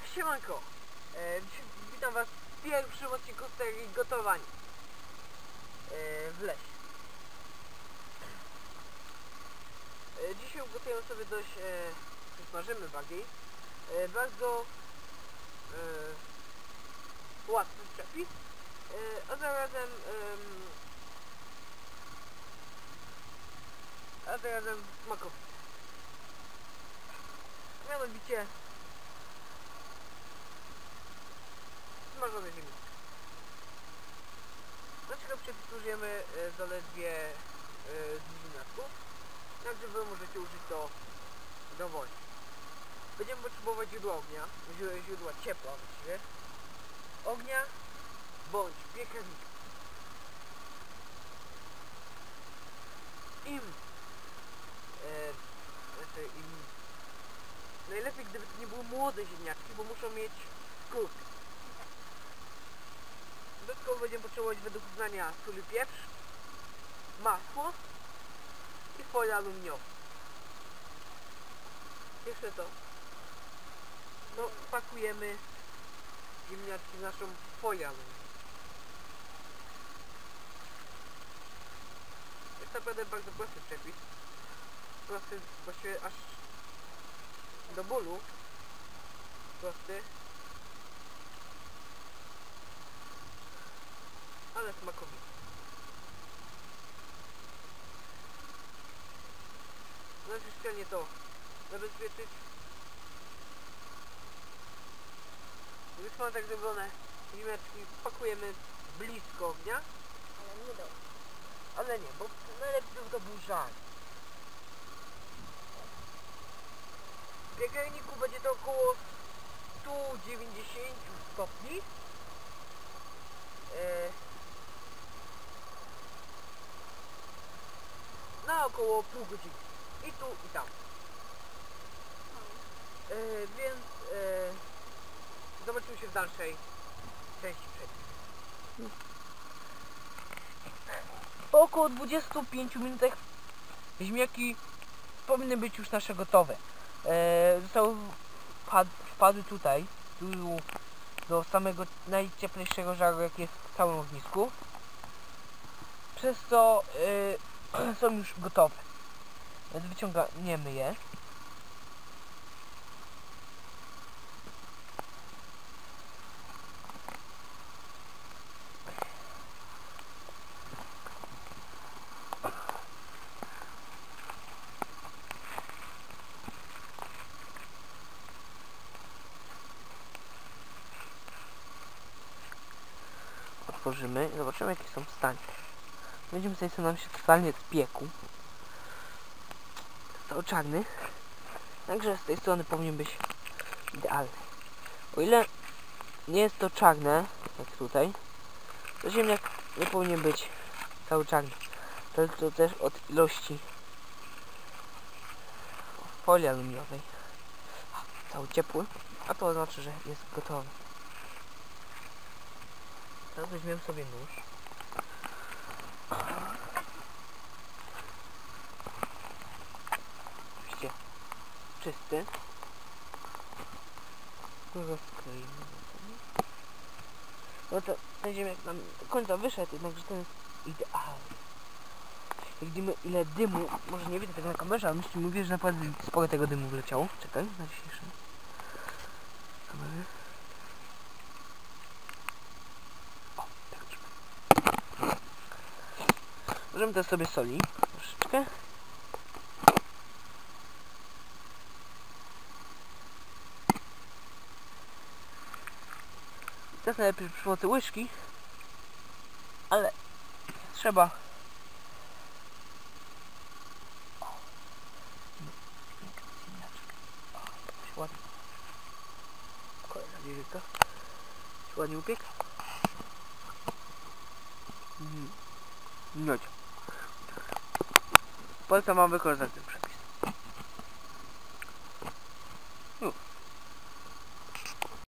Siemanko, witam was w pierwszym odcinku serii gotowań w lesie. Dzisiaj ugotujemy sobie dość, przysmażymy bardziej, bardzo łatwy przepis, a zarazem smakowity. Mianowicie smażone ziemniaki. Do tego przepisu użyjemy zaledwie ziemniaków, także wy możecie użyć to dowolnie. Będziemy potrzebować źródła ognia, źródła ciepła właściwie, ognia bądź piekarnika. Najlepiej gdyby to nie były młode ziemniaczki, bo muszą mieć skórkę. Dodatkowo będziemy potrzebować według uznania sól i pieprz, masło i folię aluminiową. Jeszcze to. No, pakujemy ziemniaczki w naszą folię aluminiową. Jest naprawdę bardzo prosty przepis. Prosty, właściwie aż do bólu. Prosty. Ale smakowity. Należy szczelnie to zabezpieczyć. Już mamy tak zrobione ziemniaczki, pakujemy blisko ognia. Ale nie do. Ale nie, bo najlepiej by to był żar. W piekarniku będzie to około 190 stopni. Na około pół godziny. I tu, i tam. Więc zobaczymy się w dalszej części przepisu. Po około 25 minutach ziemniaki powinny być już nasze gotowe. Wpadły tutaj do samego najcieplejszego żaru, jaki jest w całym ognisku. Przez co są już gotowe. Więc wyciągniemy je. Otworzymy i zobaczymy, jakie są w stanie. Będziemy sobie, co nam się totalnie spiekł. To czarny. Także z tej strony powinien być idealny. O ile nie jest to czarne, jak tutaj, to ziemniak nie powinien być cały czarny. To też od ilości folii aluminiowej. Cały ciepły, a to znaczy, że jest gotowy. Teraz weźmiemy sobie nóż. Oczywiście czysty. Rozkroimy. No to ten ziemniak nam do końca wyszedł, jednakże ten jest idealny. Jak widzimy, ile dymu, może nie widzę tego na kamerze, ale myślę, mówię, że naprawdę sporo tego dymu wleciało. Czekaj, na dzisiejszym kamerze. Możemy też sobie soli troszeczkę. Teraz najlepiej przy pomocy łyżki, ale trzeba. Ładnie. Kolejna wielka. Ładnie upiek. Miodzio. Polecam wam wykorzystać ten przepis.